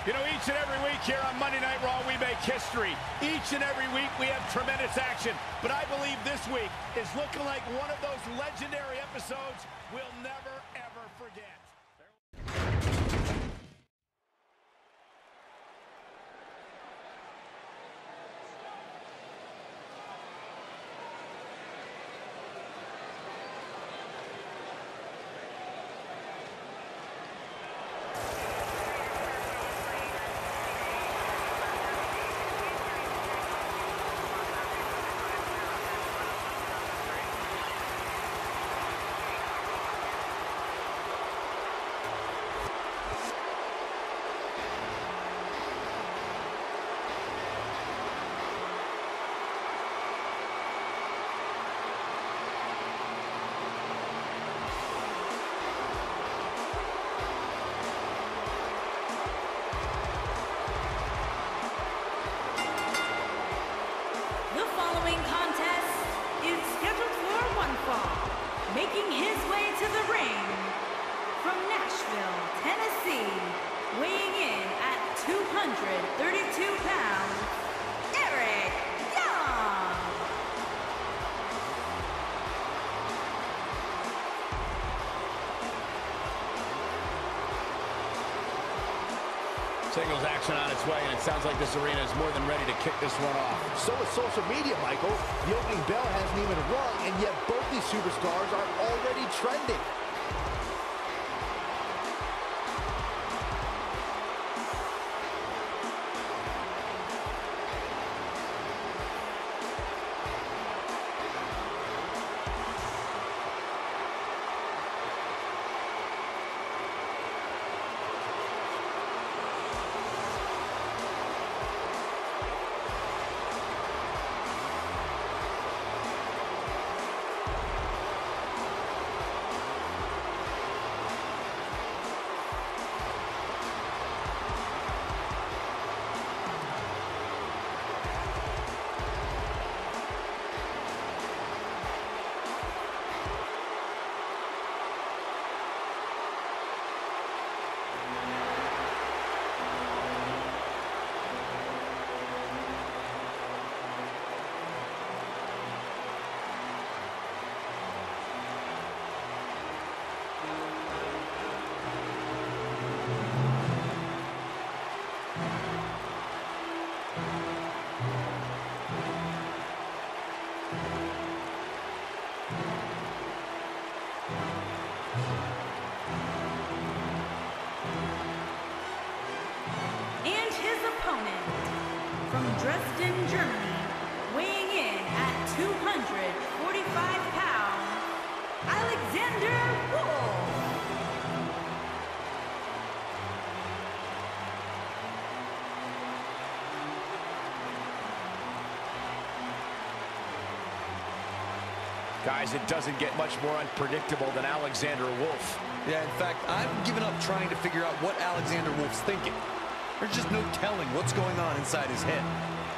You know, each and every week here on Monday Night Raw, we make history. Each and every week, we have tremendous action. But I believe this week is looking like one of those legendary episodes we'll never, ever forget. Making his way to the ring from Nashville, Tennessee, weighing in at 232 pounds, Eric Young. Singles action on its way, and it sounds like this arena is more than ready to kick this one off. So is social media, Michael. The opening bell hasn't even rung, and yet both these superstars are already trending. From Dresden, Germany, weighing in at 245 pounds, Alexander Wolf. Guys, it doesn't get much more unpredictable than Alexander Wolf. Yeah, in fact, I've given up trying to figure out what Alexander Wolf's thinking. There's just no telling what's going on inside his head.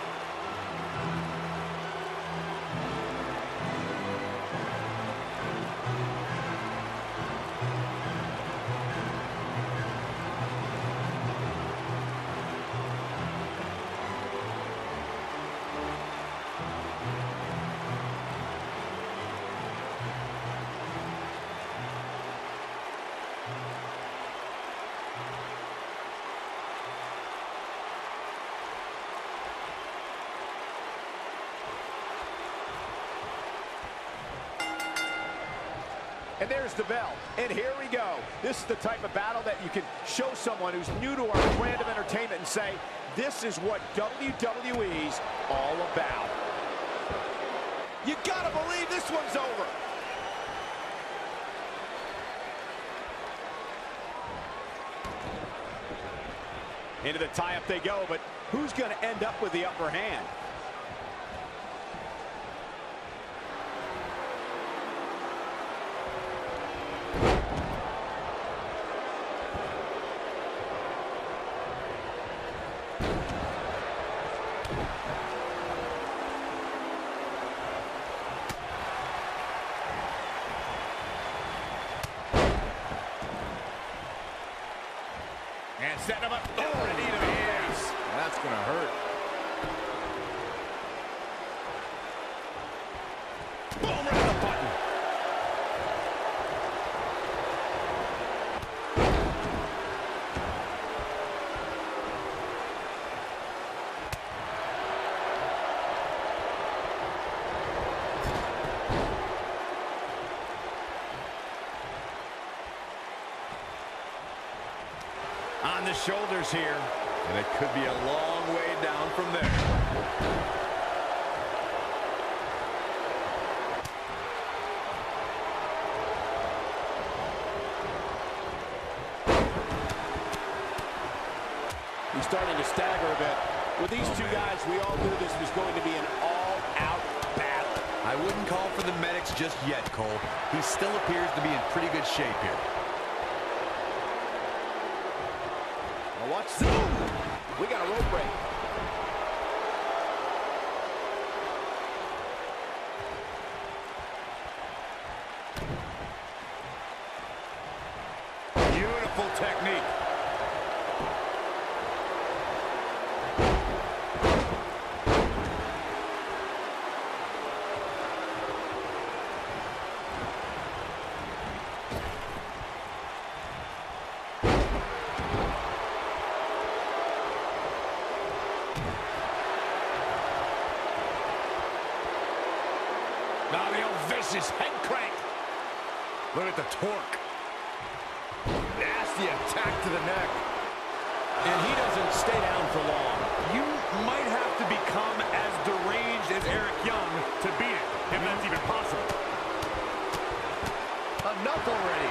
And there's the bell. And here we go. This is the type of battle that you can show someone who's new to our brand of entertainment and say, this is what WWE's all about. You gotta believe this one's over. Into the tie-up they go, but who's gonna end up with the upper hand? And setting him up. Oh, and a knee to the that's going to hurt. Boom, right on the button. On the shoulders here, and it could be a long way down from there. He's starting to stagger a bit. With these two guys, we all knew this was going to be an all-out battle. I wouldn't call for the medics just yet, Cole. He still appears to be in pretty good shape here. Watch zoom. We got a rope break. Beautiful technique. Now the old vicious head crank. Look at the torque. Nasty attack to the neck. And he doesn't stay down for long. You might have to become as deranged as Eric Young to beat it, if that's even possible. Enough already.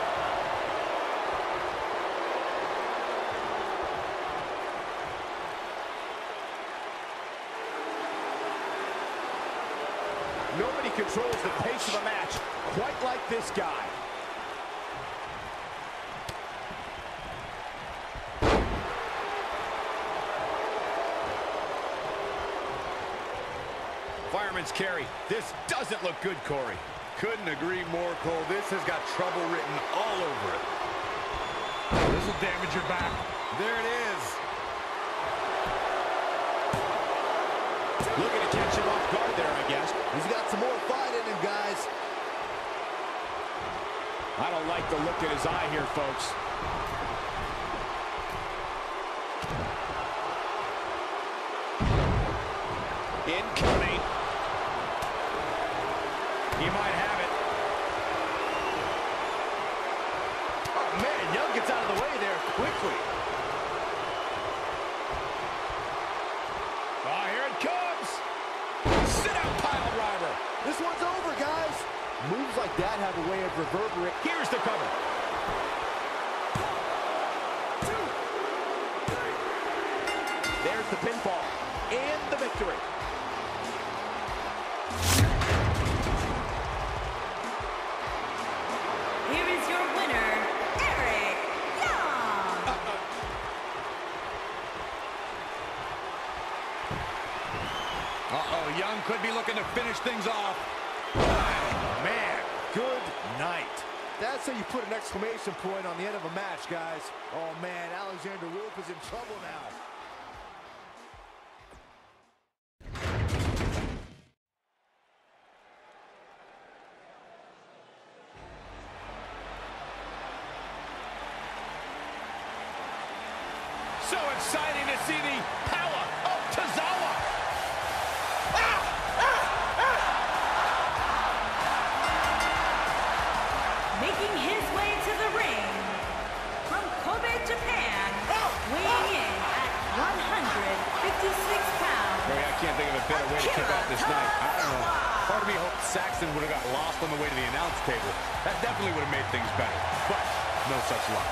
Nobody controls the pace of a match quite like this guy. Fireman's carry. This doesn't look good, Corey. Couldn't agree more, Cole. This has got trouble written all over it. This will damage your back. There it is. Looking to catch him off guard there, I guess. He's got some more fight in him, guys. I don't like the look in his eye here, folks. Incoming. He might have it. Oh, man, Young gets out of the way there quickly. Oh, here it comes. Sit out, pile driver. This one's over, guys. Moves like that have a way of reverberating. Here's the cover. 2, 3. There's the pinfall and the victory. Here is your winner, Eric Young. Uh-oh, Young could be looking to finish things off. Oh, man, good night. That's how you put an exclamation point on the end of a match, guys. Oh, man, Alexander Wolf is in trouble now. So exciting to see the power of Tozawa. Making his way to the ring from Kobe, Japan, weighing in at 156 pounds. Barry, I can't think of a better way to kick off this night. I don't know. Part of me hoped Saxton would have got lost on the way to the announce table. That definitely would have made things better. But no such luck.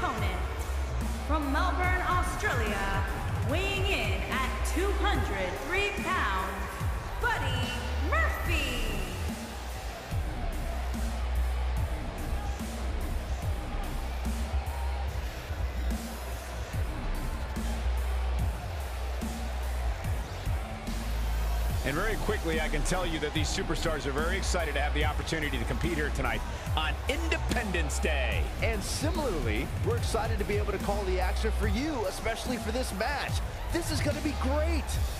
opponent, from Melbourne, Australia, weighing in at 203 pounds, Buddy Murphy. And very quickly, I can tell you that these superstars are very excited to have the opportunity to compete here tonight on Independence Day. And similarly, we're excited to be able to call the action for you, especially for this match. This is going to be great.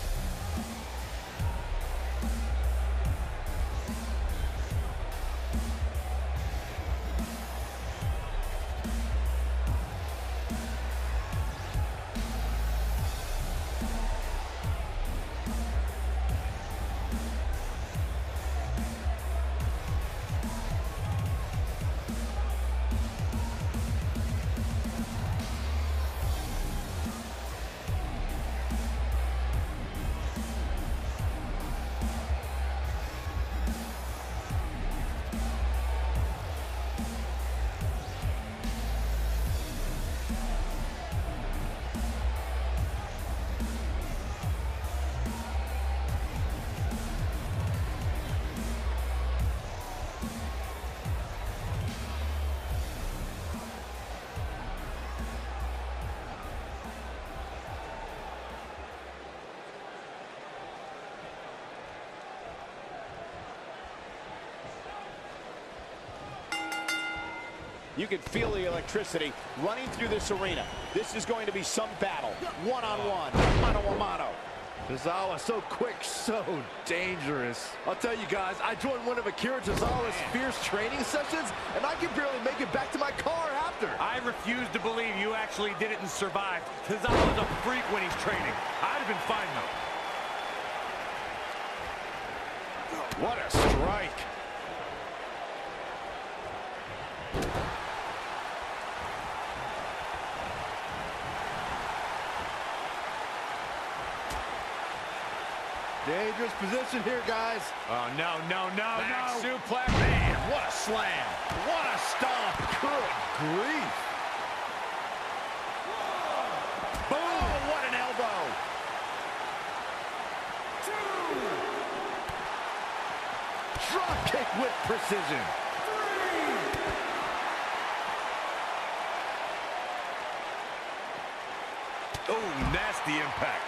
You can feel the electricity running through this arena. This is going to be some battle. One-on-one, mano-a-mano. Tozawa so quick, so dangerous. I'll tell you guys, I joined one of Akira Tozawa's fierce training sessions, and I can barely make it back to my car after. I refuse to believe you actually did it and survived. Tozawa's a freak when he's training. I'd have been fine, though. What a strike. Dangerous position here, guys. Oh, no, no, no, Back no. suplex. Man, what a slam. What a stomp. Good grief. Boom. Oh, what an elbow. Drop kick with precision. Oh, nasty impact.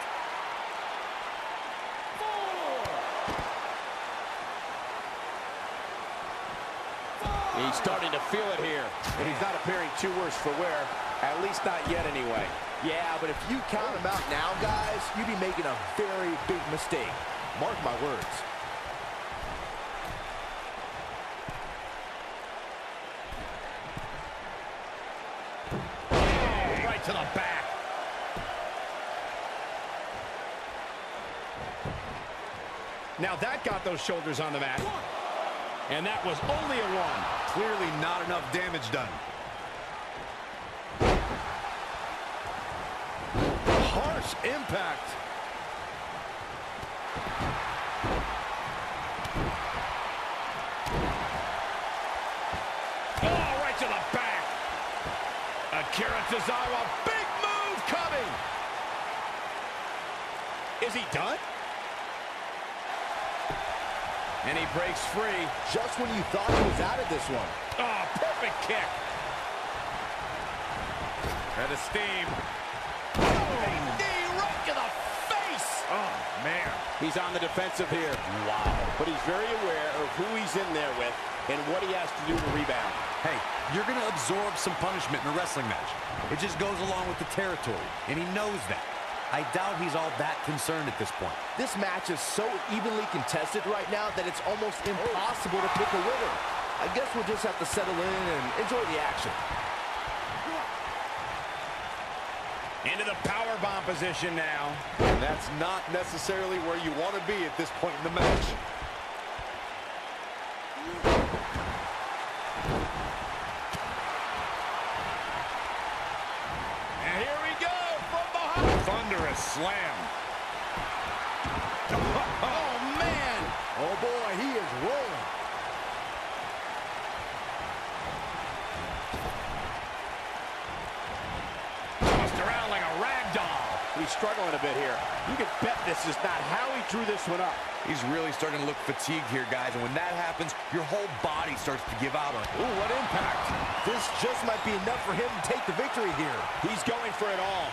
He's starting to feel it here. And he's not appearing too worse for wear. At least not yet, anyway. Yeah, but if you count him out now, guys, you'd be making a very big mistake. Mark my words. Oh, right to the back. Now that got those shoulders on the mat. And that was only a one. Clearly not enough damage done. Harsh impact. Oh, right to the back. Akira Tozawa, big move coming. Is he done? And he breaks free. Just when you thought he was out of this one. Oh, perfect kick. Head of steam. Knee right to the face. Oh, man. He's on the defensive here. Wow. But he's very aware of who he's in there with and what he has to do to rebound. Hey, you're going to absorb some punishment in a wrestling match. It just goes along with the territory, and he knows that. I doubt he's all that concerned at this point. This match is so evenly contested right now that it's almost impossible to pick a winner. I guess we'll just have to settle in and enjoy the action. Into the powerbomb position now. And that's not necessarily where you want to be at this point in the match. And here we go from behind. Thunderous slam. Oh, man. Oh boy, he is rolling. he's struggling a bit here. You can bet this is not how he drew this one up. He's really starting to look fatigued here, guys, and when that happens, your whole body starts to give out on him. Ooh, what impact. This just might be enough for him to take the victory here. He's going for it all.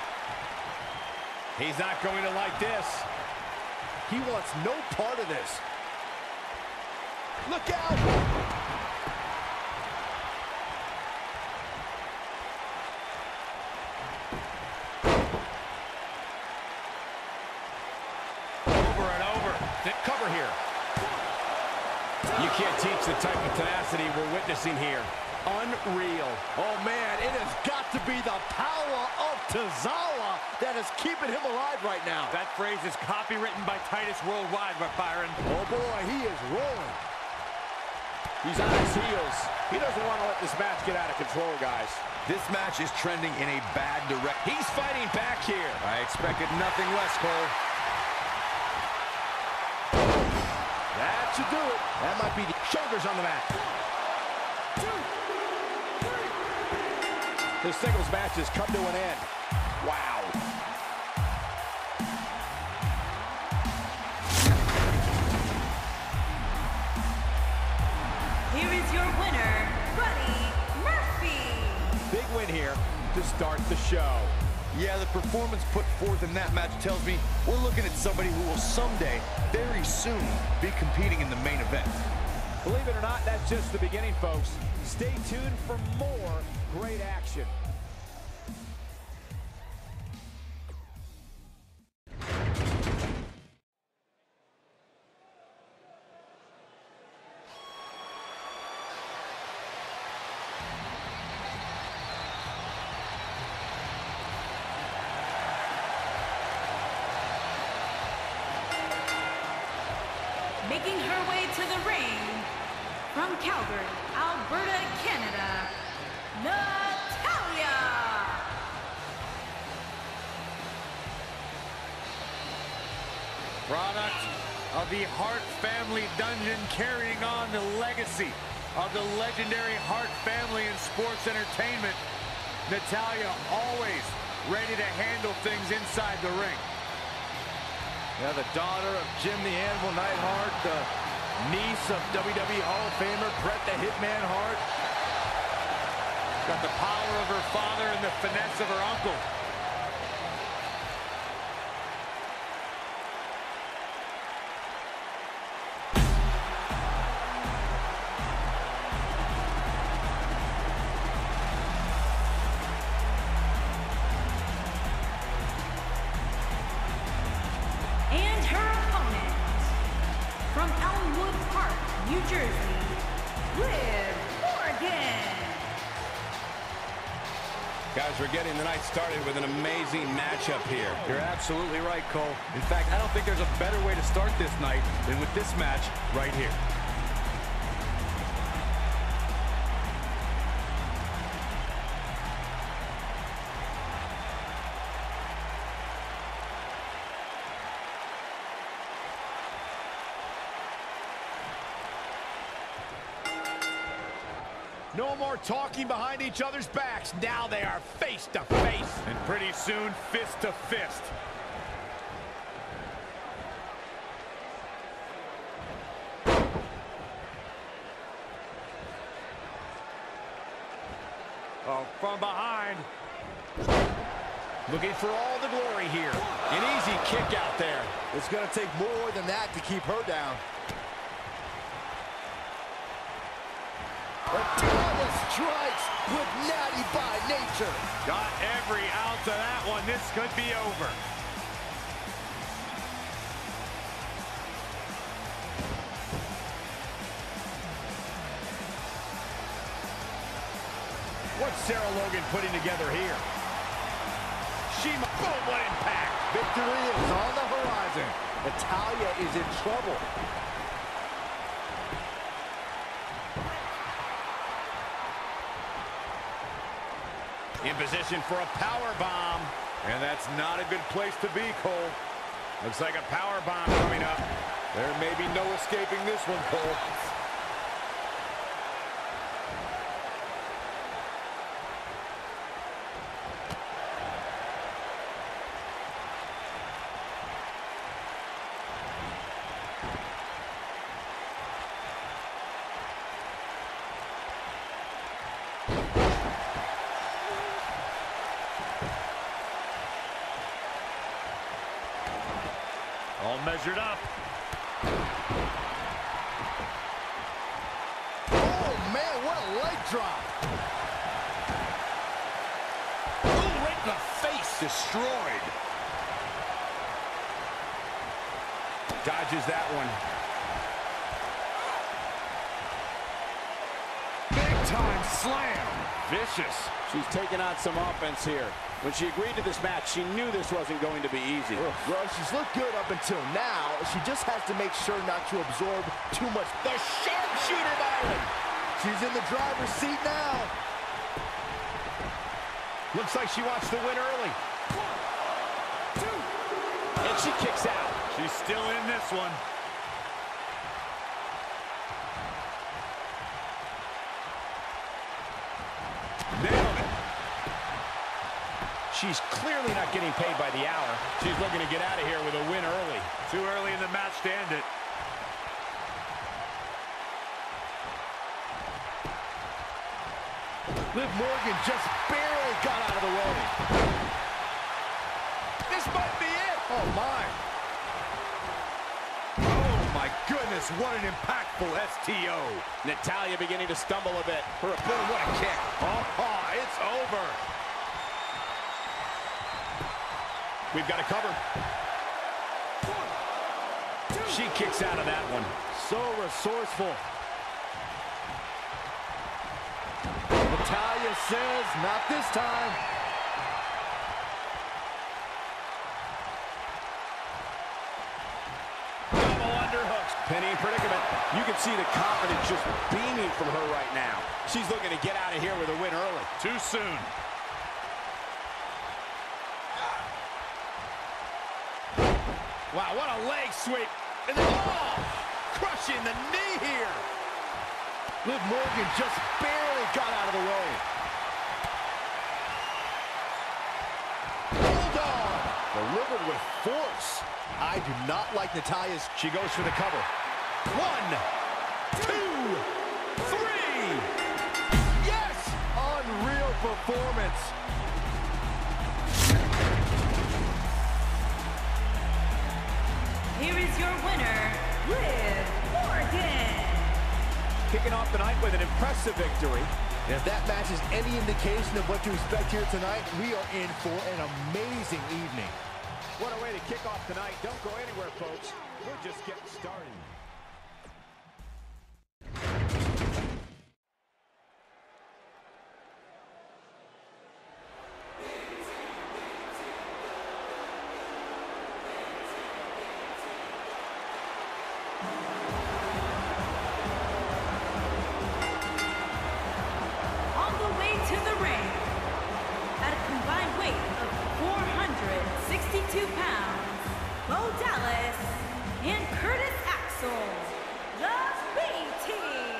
He's not going to like this. He wants no part of this. Look out! Over and over. Cover here. You can't teach the type of tenacity we're witnessing here. Unreal. Oh, man, it has got to be the power of Tozawa that is keeping him alive right now. That phrase is copywritten by Titus Worldwide, Byron. Oh, boy, he is rolling. He's on his heels. He doesn't want to let this match get out of control, guys. This match is trending in a bad direction. He's fighting back here. I expected nothing less, Cole. That should do it. That might be the shoulders on the mat. This singles match has come to an end. Wow. Here is your winner, Buddy Murphy. Big win here to start the show. Yeah, the performance put forth in that match tells me we're looking at somebody who will someday, very soon, be competing in the main event. Believe it or not, that's just the beginning, folks. Stay tuned for more great action. Making her way to the ring, from Calgary, Alberta, Canada, Natalya. Product of the Hart family dungeon, carrying on the legacy of the legendary Hart family in sports entertainment. Natalya always ready to handle things inside the ring. Yeah, the daughter of Jim the Animal Neidhart, the niece of WWE Hall of Famer Bret the Hitman Hart. Got the power of her father and the finesse of her uncle. And her opponent, from Elmwood Park, New Jersey, Liv Morgan. Guys, we're getting the night started with an amazing matchup here. You're absolutely right, Cole. In fact, I don't think there's a better way to start this night than with this match right here. No more talking behind each other's backs. Now they are face to face. And pretty soon, fist to fist. Oh, from behind. Looking for all the glory here. An easy kick out there. It's going to take more than that to keep her down. Natalya strikes with natty by nature. Got every ounce of that one. This could be over. What's Sarah Logan putting together here? Boom, what impact. Victory is on the horizon. Natalya is in trouble. In position for a power bomb. And that's not a good place to be, Cole. Looks like a power bomb coming up. There may be no escaping this one, Cole. All measured up. Oh, man, what a leg drop. Oh, right in the face. Destroyed. Dodges that one. Big time slam. Vicious. She's taking on some offense here. When she agreed to this match, she knew this wasn't going to be easy. Well, she's looked good up until now. She just has to make sure not to absorb too much. The sharpshooter, Byron. She's in the driver's seat now. Looks like she wants to win early. 1, 2. And she kicks out. She's still in this one. Nailed it. She's clearly not getting paid by the hour. She's looking to get out of here with a win early. Too early in the match to end it. Liv Morgan just barely got out of the way. This might be it. Oh, my. Oh, my goodness, what an impactful STO. Natalya beginning to stumble a bit. Her opponent, what a kick. Oh, it's over. We've got a cover. 1, 2. She kicks out of that one. So resourceful. Natalya says, not this time. Double underhooks. Penny in predicament. You can see the confidence just beaming from her right now. She's looking to get out of here with a win early. Too soon. Wow, what a leg sweep. And then, oh, crushing the knee here. Liv Morgan just barely got out of the way. Hold on. Delivered with force. I do not like Natalya's. She goes for the cover. 1, 2, 3. Yes! Unreal performance. Here is your winner, Liv Morgan. Kicking off the night with an impressive victory. And if that match is any indication of what to expect here tonight, we are in for an amazing evening. What a way to kick off tonight. Don't go anywhere, folks. We're just getting started. On the way to the ring, at a combined weight of 462 pounds, Bo Dallas and Curtis Axel, the B-Team.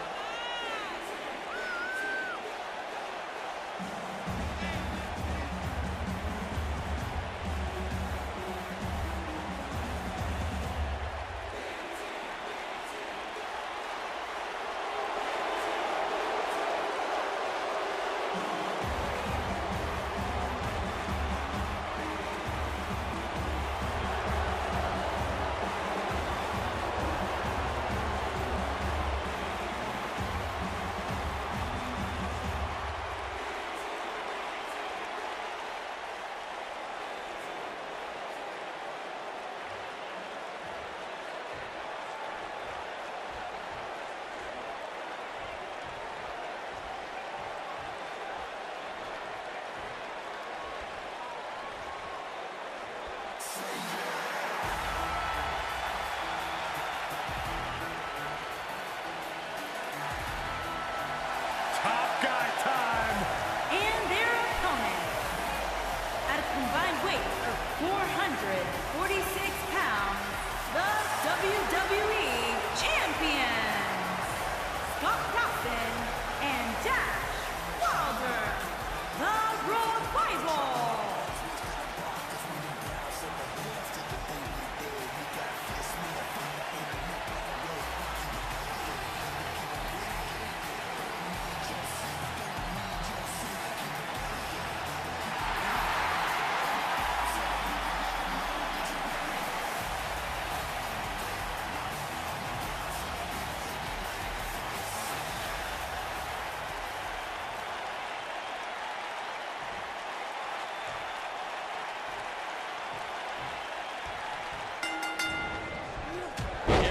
Top guy time. And their opponent, at a combined weight of 446 pounds, the WWE Champions, Scott Dawson and Dash Wilder, the Revival.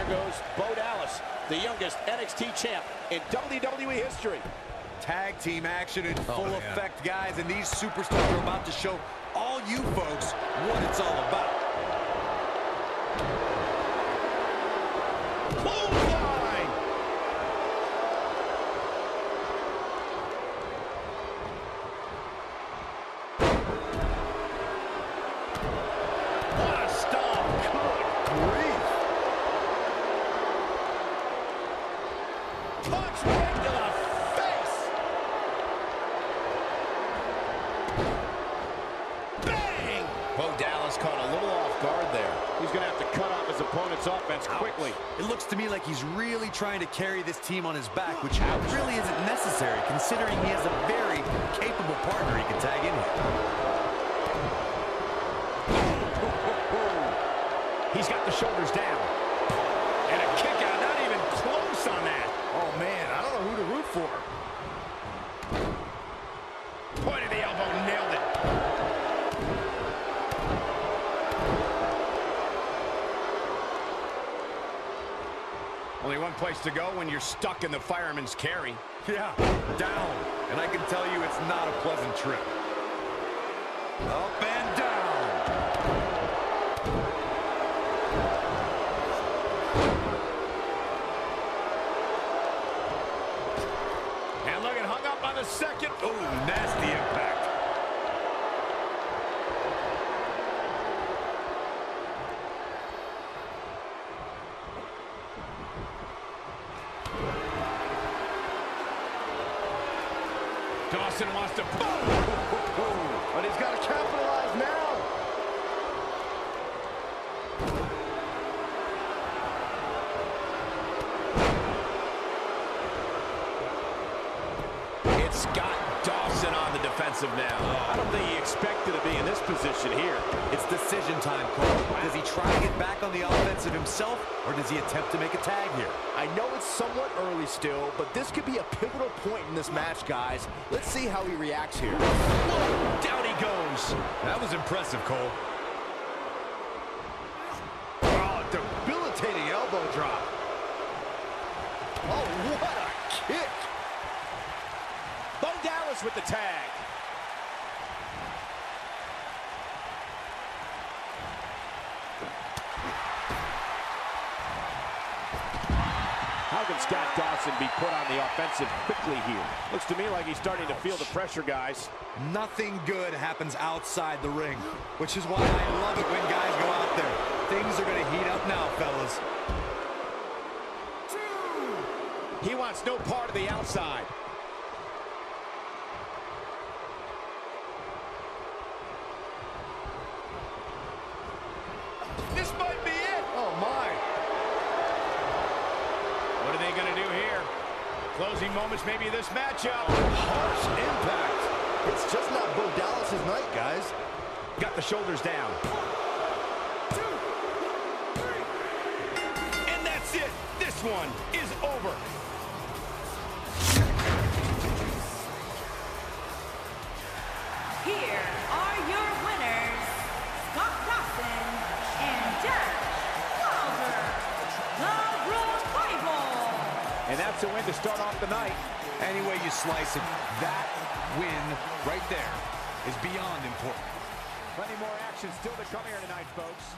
goes Bo Dallas, the youngest NXT champ in WWE history. Tag team action in full effect, guys, and these superstars are about to show all you folks what it's all about. Clothesline! What a stomp! Good grief! Punch right to the face! Bang! Bo Dallas caught a little off guard there. He's going to have to cut off his opponent's offense quickly. It looks to me like he's really trying to carry this team on his back, which really isn't necessary, considering he has a very capable partner he can tag in here. He's got the shoulders down. And a kick out, not even close on that. Oh, man, I don't know who to root for. Point of the elbow, nailed it. Only one place to go when you're stuck in the fireman's carry. Yeah, down. And I can tell you it's not a pleasant trip. Up and down. And look, it hung up on the second. Ooh, nasty impact. Dawson wants to... But he's got to capitalize now. It's got Dawson on the defensive now. I don't think he expected to be in this position here. It's decision time, Cole. Does he try to get back on the offensive himself, or does he attempt to make a tag here? I know it's somewhat early still, but this could be a pivotal point in this match, guys. Let's see how he reacts here. Whoa, down he goes. That was impressive, Cole. Oh, debilitating elbow drop. Oh, what a kick. Bo Dallas with the tag. How can Scott Dawson be put on the offensive quickly here? Looks to me like he's starting to feel the pressure, guys. Nothing good happens outside the ring, which is why I love it when guys go out there. Things are going to heat up now, fellas. He wants no part of the outside. This might be it. Oh, my. What are they going to do here? Closing moments maybe this matchup. Harsh impact. It's just not Bo Dallas's night, guys. Got the shoulders down. 1, 2, 3. And that's it. This one is over. Here are your winners, Scott Dawson and Jack Wilder, the Revival. And that's a win to start off the night. Any way you slice it, that win right there is beyond important. Plenty more action still to come here tonight, folks.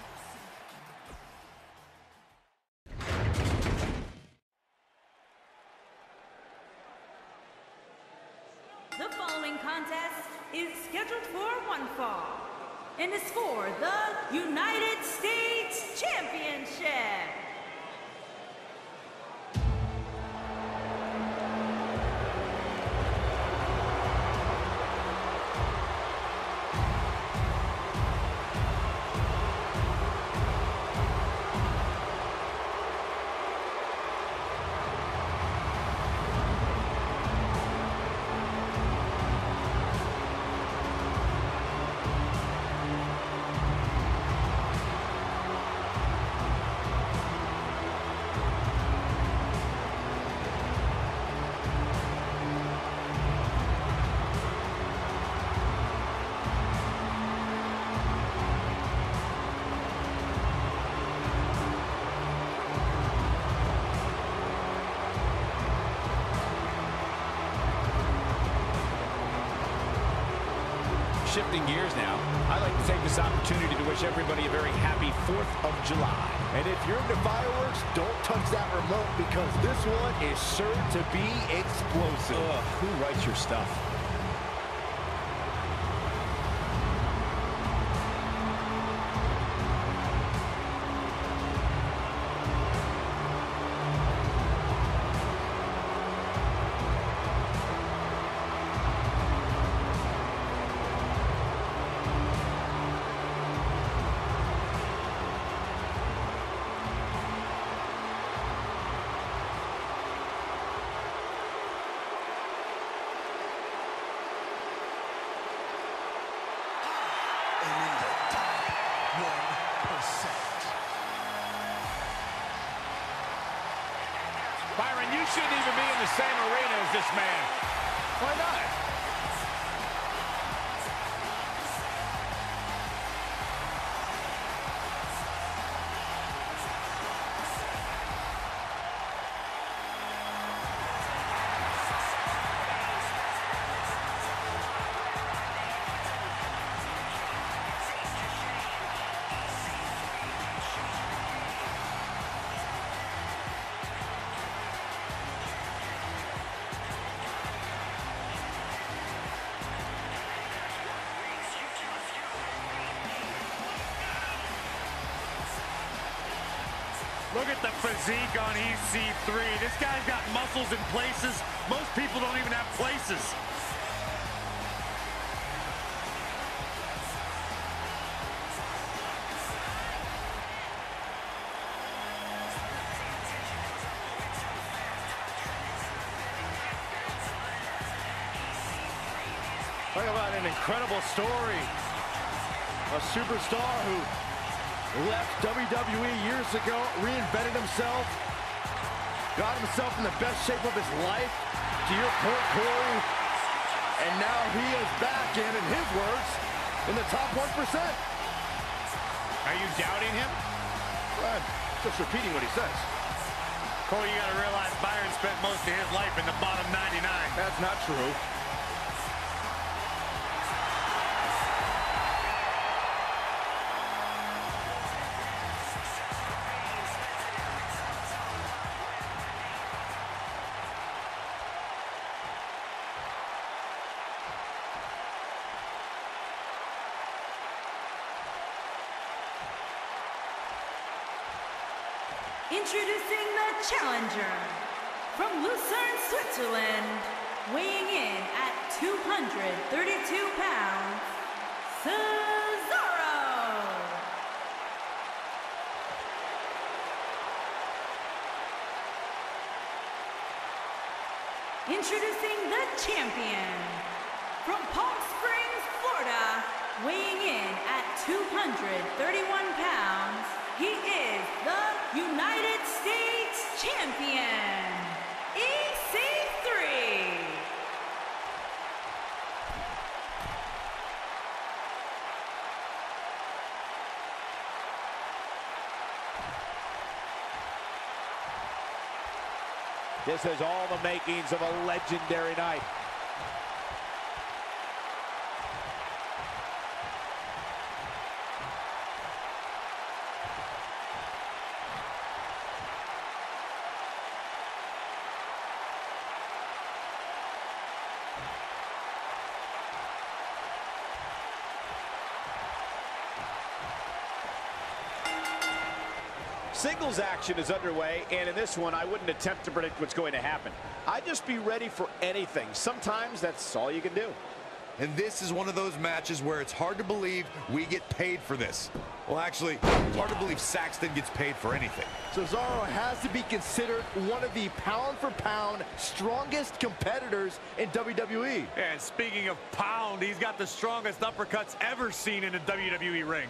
The following contest is scheduled for one fall and is for the United States Championship. shifting gears now, I'd like to take this opportunity to wish everybody a very happy 4th of July. And if you're into fireworks, don't touch that remote because this one is sure to be explosive. Who writes your stuff? Byron, you shouldn't even be in the same arena as this man. Why not? Look at the physique on EC3. This guy's got muscles in places most people don't even have places. Talk about an incredible story. A superstar who left WWE years ago, reinvented himself, got himself in the best shape of his life, to your point, Corey, and now he is back in his words, in the top 1%. Are you doubting him? Just repeating what he says. Corey, you gotta realize Byron spent most of his life in the bottom 99. That's not true. Introducing the challenger from Lucerne, Switzerland, weighing in at 232 pounds, Cesaro. Introducing the champion from Palm Springs, Florida, weighing in at 231 pounds, he is the United States Champion, EC3. This has all the makings of a legendary night. Singles action is underway, and in this one, I wouldn't attempt to predict what's going to happen. I'd just be ready for anything. Sometimes that's all you can do. And this is one of those matches where it's hard to believe we get paid for this. Well, actually, it's hard to believe Saxton gets paid for anything. Cesaro has to be considered one of the pound-for-pound strongest competitors in WWE. And speaking of pound, he's got the strongest uppercuts ever seen in a WWE ring.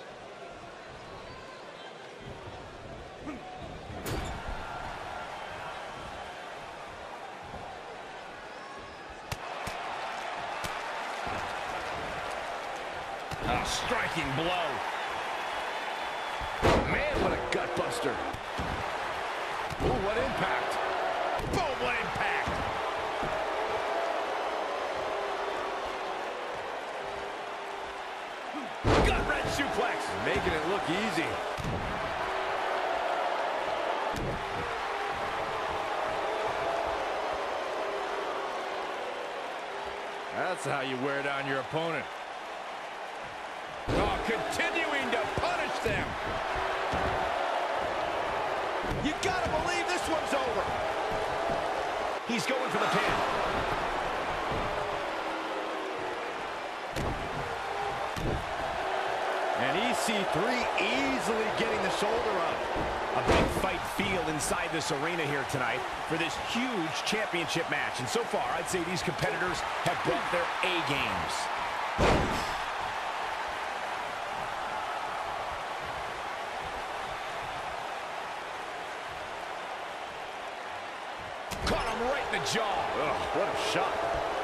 A striking blow. Man, what a gut buster. Oh, what impact. Boom, what impact. suplex. Making it look easy. That's how you wear down your opponent. Oh, continuing to punish them. You gotta believe this one's over. He's going for the pin. And EC3 easily getting the shoulder up. A big fight feel inside this arena here tonight for this huge championship match. And so far, I'd say these competitors have brought their A games. Caught him right in the jaw. Ugh, what a shot.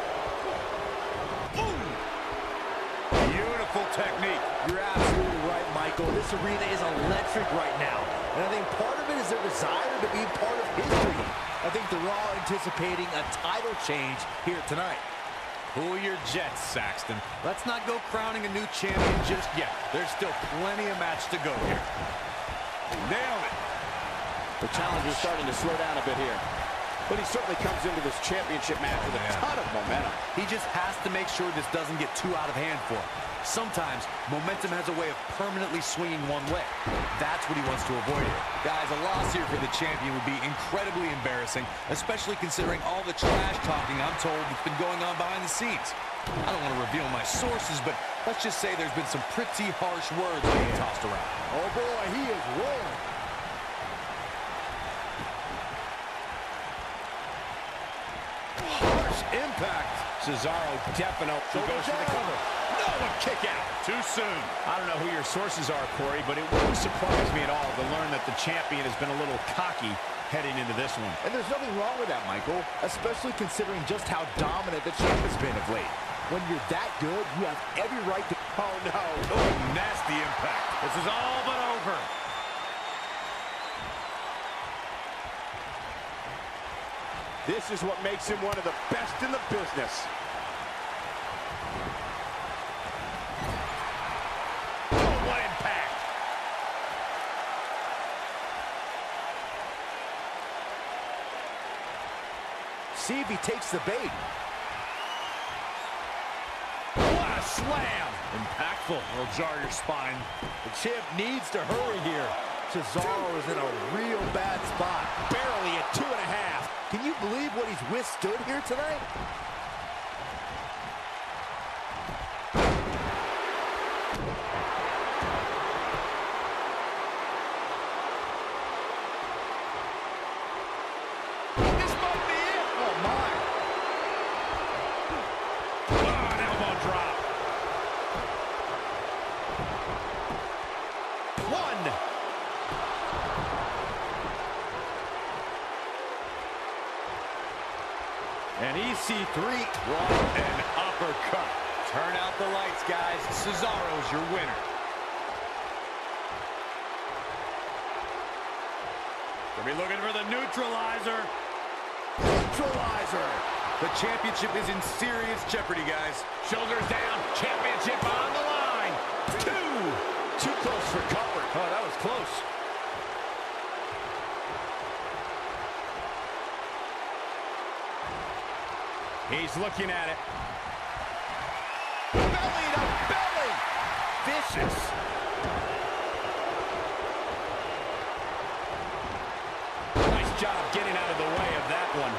Boom. Beautiful technique. You're absolutely right, Michael. This arena is electric right now. And I think part of it is their desire to be part of history. I think they're all anticipating a title change here tonight. Cool your jets, Saxton. Let's not go crowning a new champion just yet. There's still plenty of match to go here. Nailed it. The challenger's starting to slow down a bit here. But he certainly comes into this championship match with a ton of momentum. He just has to make sure this doesn't get too out of hand for him. Sometimes, momentum has a way of permanently swinging one way. That's what he wants to avoid here. Guys, a loss here for the champion would be incredibly embarrassing, especially considering all the trash talking I'm told that's been going on behind the scenes. I don't want to reveal my sources, but let's just say there's been some pretty harsh words being tossed around. Oh boy, he is rolling. Harsh impact. Cesaro definitely goes for the cover. No, a kick out. Too soon. I don't know who your sources are, Corey, but it wouldn't surprise me at all to learn that the champion has been a little cocky heading into this one. And there's nothing wrong with that, Michael, especially considering just how dominant the champ has been of late. When you're that good, you have every right to... Oh, no. Oh, nasty impact. This is all but over. This is what makes him one of the best in the business. Oh, what impact. See if he takes the bait. What a slam. Impactful. Will jar your spine. The champ needs to hurry here. Cesaro is in a real bad spot. Barely at 2.5. Can you believe what he's withstood here tonight? This might be it. Oh, my. Oh, an elbow drop. One. And EC3 What an uppercut. Turn out the lights, guys. Cesaro's your winner. Gonna be looking for the neutralizer. Neutralizer. The championship is in serious jeopardy, guys. Shoulders down. Championship on the line. 2. Too close for comfort. Oh, that was close. He's looking at it. Belly to belly. Vicious. Nice job getting out of the way of that one.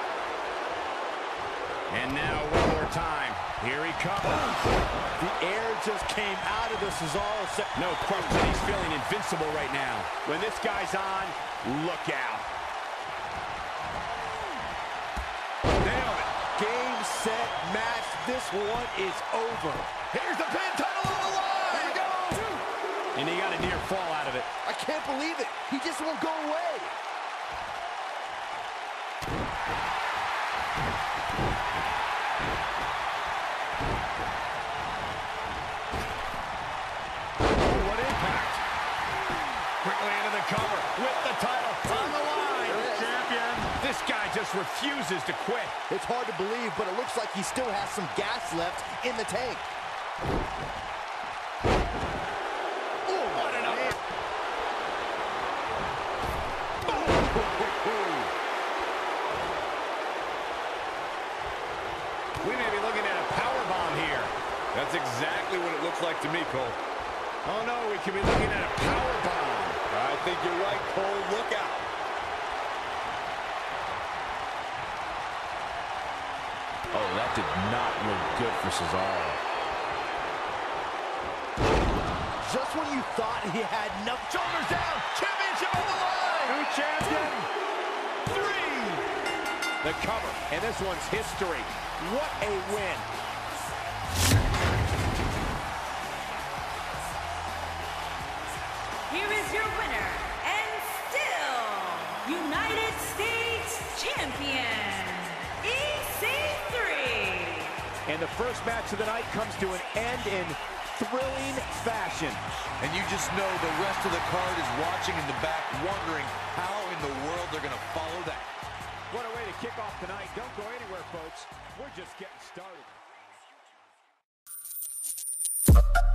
And now one more time. Here he comes. The air just came out of the Cesaro set. No question, he's feeling invincible right now. When this guy's on, look out. Nailed it. Game, set, match. This one is over. Here's the pin, title on the line. Here we go. And he got a near fall out of it. I can't believe it. He just won't go away. Oh, what impact. Quickly into the cover with the title on the line. Champion. This guy just refuses to quit. It's hard to believe, but it looks like he still has some gas left in the tank. We may be looking at a powerbomb here. That's exactly what it looks like to me, Cole. Oh, no, we could be looking at a powerbomb. I think you're right, Cole. Look out. Oh, that did not look good for Cesaro. Just when you thought he had enough. Shoulders down. Championship on the line. New champion. 3. The cover. And this one's history. What a win. Here is your winner, and still United States Champion, EC3. And the first match of the night comes to an end in thrilling fashion. And you just know the rest of the card is watching in the back, wondering how in the world they're going to follow that. What a way to kick off tonight. Don't go anywhere, folks. We're just getting started.